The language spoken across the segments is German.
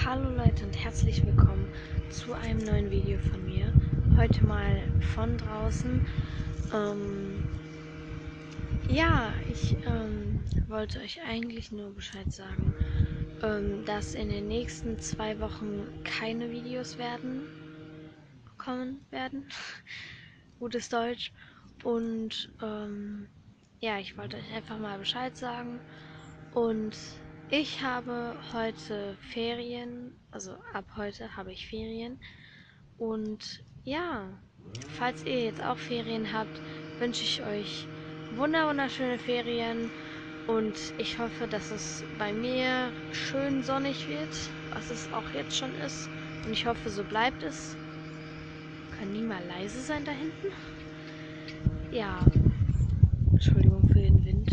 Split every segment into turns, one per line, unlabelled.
Hallo Leute und herzlich willkommen zu einem neuen Video von mir. Heute mal von draußen. Ja, ich wollte euch eigentlich nur Bescheid sagen, dass in den nächsten 2 Wochen keine Videos kommen werden. Gutes Deutsch. Und ja, ich wollte euch einfach mal Bescheid sagen. Und ich habe heute Ferien, also ab heute habe ich Ferien. Und ja, falls ihr jetzt auch Ferien habt, wünsche ich euch wunderschöne Ferien. Und ich hoffe, dass es bei mir schön sonnig wird, was es auch jetzt schon ist. Und ich hoffe, so bleibt es. Kann nie mal leise sein da hinten. Ja, Entschuldigung für den Wind.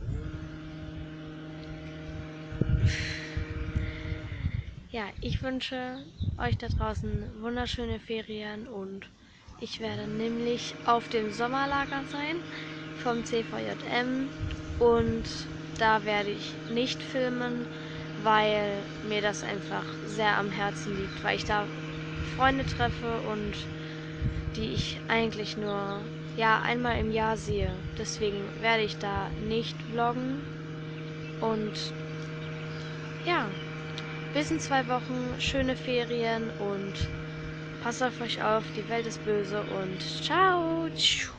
Ja, ich wünsche euch da draußen wunderschöne Ferien und ich werde nämlich auf dem Sommerlager sein vom CVJM und da werde ich nicht filmen, weil mir das einfach sehr am Herzen liegt, weil ich da Freunde treffe und die ich eigentlich nur einmal im Jahr sehe. Deswegen werde ich da nicht vloggen und ja, bis in 2 Wochen, schöne Ferien und passt auf euch auf, die Welt ist böse und ciao!